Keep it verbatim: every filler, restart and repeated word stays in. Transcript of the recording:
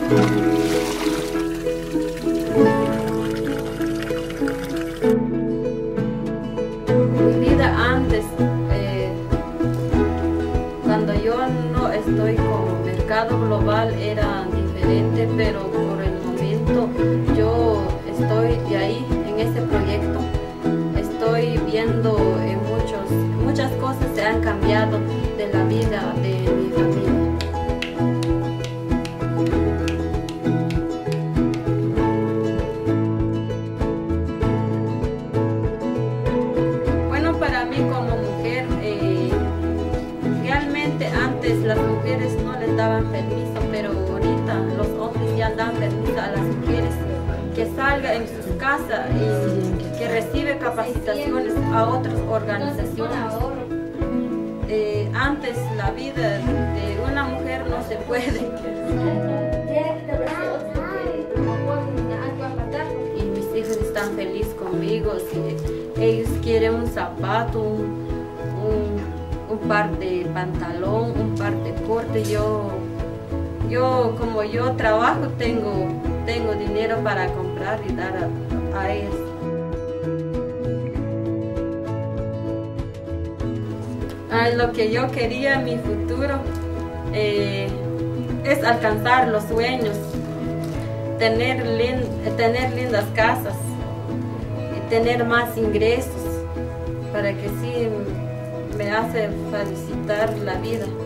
Mi vida antes, eh, cuando yo no estoy con Mercado Global era diferente, pero por el momento yo estoy de ahí en ese proyecto. Estoy viendo en muchos, muchas cosas se han cambiado de la vida de mi familia. Bueno, para mí como mujer, eh, realmente antes las mujeres no les daban permiso, pero ahorita los hombres ya dan permiso a las mujeres que salga en sus casas y que recibe capacitaciones a otras organizaciones. Eh, antes la vida de una mujer no se puede. Y mis hijos están felices conmigo. Si ellos quieren un zapato, un, un, un par de pantalón, un par de corte, yo, yo como yo trabajo tengo, tengo dinero para comprar y dar a, a ellos. Ah, lo que yo quería en mi futuro eh, es alcanzar los sueños, tener, lin, tener lindas casas y tener más ingresos para que sí me hace felicitar la vida.